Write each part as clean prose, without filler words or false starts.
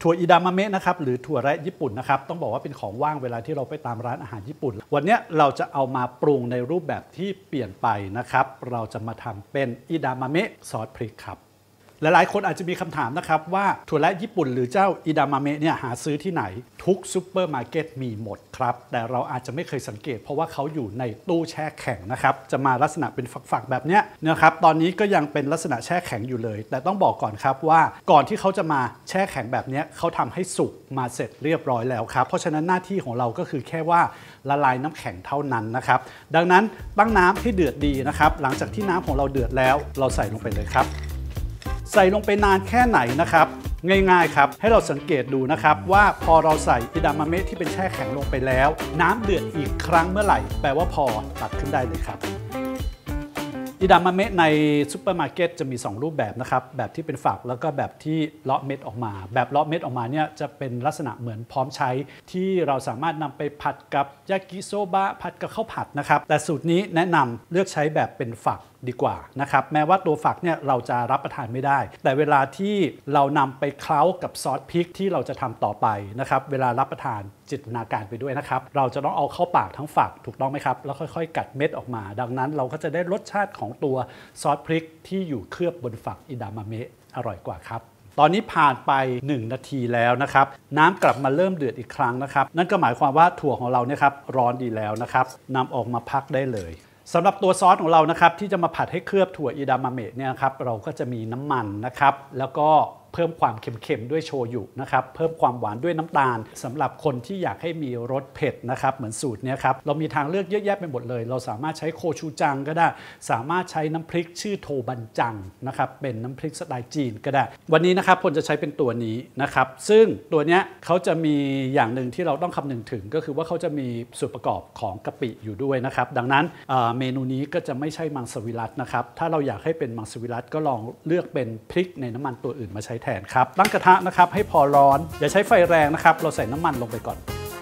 ถั่วอิดามะเมะนะครับหรือถั่วแระญี่ปุ่นนะครับต้องบอกว่าเป็นของว่างเวลาที่เราไปตามร้านอาหารญี่ปุ่นวันนี้เราจะเอามาปรุงในรูปแบบที่เปลี่ยนไปนะครับเราจะมาทำเป็นอิดามะเมะซอสพริกครับหลายๆคนอาจจะมีคำถามนะครับว่าถั่วแระญี่ปุ่นหรือเจ้าอิดามะเมะเนี่ยหาซื้อที่ไหนทุกซูเปอร์มาร์เก็ตมีหมดครับแต่เราอาจจะไม่เคยสังเกตเพราะว่าเขาอยู่ในตู้แช่แข็งนะครับจะมาลักษณะเป็นฝักๆแบบนี้นะครับตอนนี้ก็ยังเป็นลักษณะแช่แข็งอยู่เลยแต่ต้องบอกก่อนครับว่าก่อนที่เขาจะมาแช่แข็งแบบนี้เขาทำให้สุกมาเสร็จเรียบร้อยแล้วครับเพราะฉะนั้นหน้าที่ของเราก็คือแค่ว่าละลายน้ำแข็งเท่านั้นนะครับดังนั้นตั้งน้ำให้เดือดดีนะครับหลังจากที่น้ำของเราเดือดแล้วเราใส่ลงไปเลยครับใส่ลงไปนานแค่ไหนนะครับง่ายๆครับให้เราสังเกตดูนะครับว่าพอเราใส่อิดามะเมะที่เป็นแช่แข็งลงไปแล้วน้ำเดือดอีกครั้งเมื่อไหร่แปลว่าพอตักขึ้นได้เลยครับอิดามะเมะในซูเปอร์มาร์เก็ตจะมี2รูปแบบนะครับแบบที่เป็นฝักแล้วก็แบบที่เลาะเม็ดออกมาแบบเลาะเม็ดออกมาเนี่ยจะเป็นลักษณะเหมือนพร้อมใช้ที่เราสามารถนำไปผัดกับยากิโซบะผัดกับข้าวผัดนะครับแต่สูตรนี้แนะนำเลือกใช้แบบเป็นฝักดีกว่านะครับแม้ว่าตัวฝักเนี่ยเราจะรับประทานไม่ได้แต่เวลาที่เรานำไปเคล้ากับซอสพริกที่เราจะทำต่อไปนะครับเวลารับประทานจินตนาการไปด้วยนะครับเราจะต้องเอาเข้าปากทั้งฝักถูกต้องไหมครับแล้วค่อยๆกัดเม็ดออกมาดังนั้นเราก็จะได้รสชาติของตัวซอสพริกที่อยู่เคลือบบนฝักอิดามะเมะอร่อยกว่าครับตอนนี้ผ่านไป1นาทีแล้วนะครับน้ำกลับมาเริ่มเดือดอีกครั้งนะครับนั่นก็หมายความว่าถั่วของเราเนี่ยครับร้อนดีแล้วนะครับนำออกมาพักได้เลยสำหรับตัวซอสของเรานะครับที่จะมาผัดให้เคลือบถั่วอิดามะเมะเนี่ยครับเราก็จะมีน้ำมันนะครับแล้วก็เพิ่มความเค็มๆด้วยโชยุนะครับเพิ่มความหวานด้วยน้ำตาลสำหรับคนที่อยากให้มีรสเผ็ดนะครับเหมือนสูตรนี้ครับเรามีทางเลือกเยอะแยะไปหมดเลยเราสามารถใช้โคชูจังก็ได้สามารถใช้น้ำพริกชื่อโทบันจังนะครับเป็นน้ำพริกสไตล์จีนก็ได้วันนี้นะครับผมจะใช้เป็นตัวนี้นะครับซึ่งตัวนี้เขาจะมีอย่างหนึ่งที่เราต้องคำนึงถึงก็คือว่าเขาจะมีส่วนประกอบของกะปิอยู่ด้วยนะครับดังนั้นเมนูนี้ก็จะไม่ใช่มังสวิรัตินะครับถ้าเราอยากให้เป็นมังสวิรัติก็ลองเลือกเป็นพริกในน้ำมันตัวอื่นมาใช้แทนครับตั้งกระทะนะครับให้พอร้อนอย่าใช้ไฟแรงนะครับเราใส่น้ำมันลงไปก่อน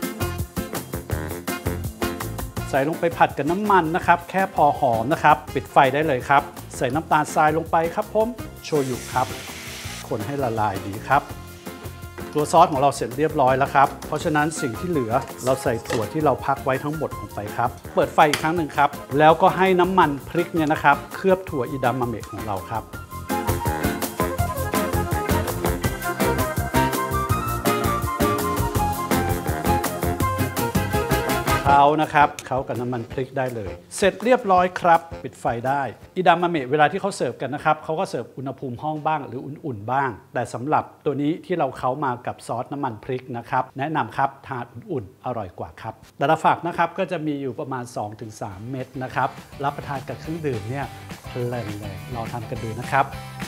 ใส่ลงไปผัดกับน้ำมันนะครับแค่พอหอมนะครับปิดไฟได้เลยครับใส่น้ำตาลทรายลงไปครับผมโชยุครับคนให้ละลายดีครับตัวซอสของเราเสร็จเรียบร้อยแล้วครับเพราะฉะนั้นสิ่งที่เหลือเราใส่ถั่วที่เราพักไว้ทั้งหมดลงไปครับเปิดไฟอีกครั้งหนึ่งครับแล้วก็ให้น้ำมันพริกเนี่ยนะครับเคลือบถั่วอิดามะเมะของเราครับเขานะครับเขากับน้ำมันพริกได้เลยเสร็จเรียบร้อยครับปิดไฟได้อิดามะเมะเวลาที่เขาเสิร์ฟกันนะครับเขาก็เสิร์ฟอุณหภูมิห้องบ้างหรืออุ่นๆบ้างแต่สำหรับตัวนี้ที่เราเคล้ามากับซอสน้ำมันพริกนะครับแนะนำครับทานอุ่นๆอร่อยกว่าครับแต่ละฝักนะครับก็จะมีอยู่ประมาณ 2-3 เม็ดนะครับรับประทานกับเครื่องดื่มเนี่ยเพลินเลยลองทำกันดูนะครับ